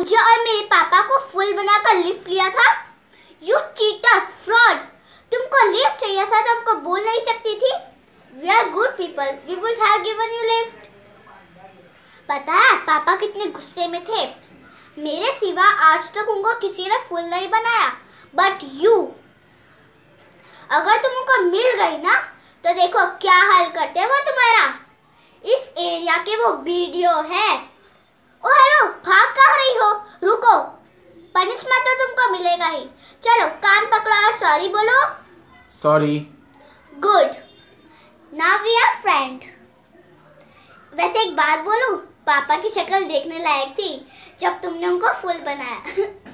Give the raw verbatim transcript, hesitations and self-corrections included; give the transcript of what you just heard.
मुझे और मेरे पापा को फुल बनाकर लिफ्ट लिया था। You cheater, fraud. तुमको लिफ्ट चाहिए था तो हमको बोल नहीं सकती थी? We are good people, we would have given you lift. पता है पापा कितने गुस्से में थे। मेरे सिवा आज तक उनको किसी ने फुल नहीं बनाया, बट यू। अगर तुमको मिल गई ना तो देखो क्या हाल करते हैं वो तुम्हारा। इस एरिया के वो वीडियो है। ओ हेलो, भाग कहाँ रही हो? रुको, पनिशमेंट तो तुमको मिलेगा ही। चलो कान पकड़ो और सॉरी बोलो। Sorry. Good, now we are friend. वैसे एक बात बोलूं, पापा की शक्ल देखने लायक थी जब तुमने उनको फुल बनाया।